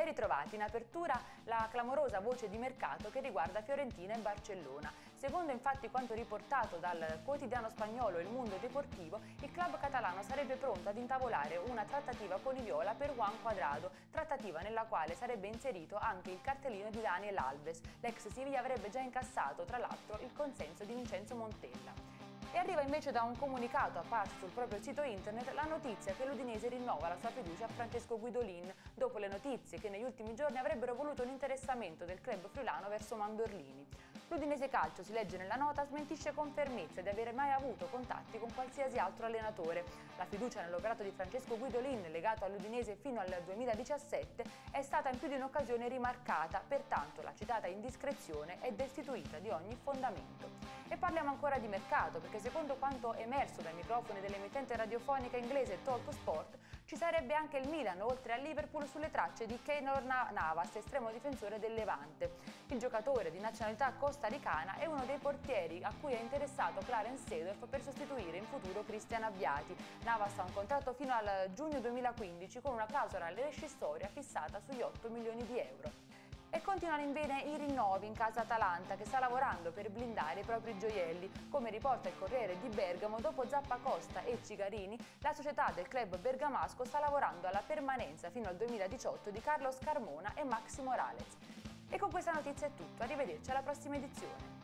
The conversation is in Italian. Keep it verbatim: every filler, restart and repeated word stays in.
ritrovati. In apertura la clamorosa voce di mercato che riguarda Fiorentina e Barcellona. Secondo infatti quanto riportato dal quotidiano spagnolo Il Mundo Deportivo, il club catalano sarebbe pronto ad intavolare una trattativa con i viola per Juan Cuadrado, trattativa nella quale sarebbe inserito anche il cartellino di Daniel Alves. L'ex Siviglia avrebbe già incassato, tra l'altro, il consenso di Vincenzo Montella. E arriva invece da un comunicato apparso sul proprio sito internet la notizia che l'Udinese rinnova la sua fiducia a Francesco Guidolin, dopo le notizie che negli ultimi giorni avrebbero voluto un interessamento del club friulano verso Mandorlini. L'Udinese Calcio, si legge nella nota, smentisce con fermezza di avere mai avuto contatti con qualsiasi altro allenatore. La fiducia nell'operato di Francesco Guidolin, legato all'Udinese fino al duemiladiciassette, è stata in più di un'occasione rimarcata, pertanto la citata indiscrezione è destituita di ogni fondamento. E parliamo ancora di mercato, perché secondo quanto emerso dai microfoni dell'emittente radiofonica inglese Talk Sport, ci sarebbe anche il Milan, oltre al Liverpool, sulle tracce di Keylor Navas, estremo difensore del Levante. Il giocatore di nazionalità costaricana è uno dei portieri a cui è interessato Clarence Seedorf per sostituire in futuro Cristian Abbiati. Navas ha un contratto fino al giugno duemilaquindici con una clausola rescissoria fissata sugli otto milioni di euro. E continuano invece i rinnovi in casa Atalanta, che sta lavorando per blindare i propri gioielli. Come riporta il Corriere di Bergamo, dopo Zappacosta e Cigarini, la società del club bergamasco sta lavorando alla permanenza fino al duemiladiciotto di Carlos Carmona e Maxi Morales. E con questa notizia è tutto, arrivederci alla prossima edizione.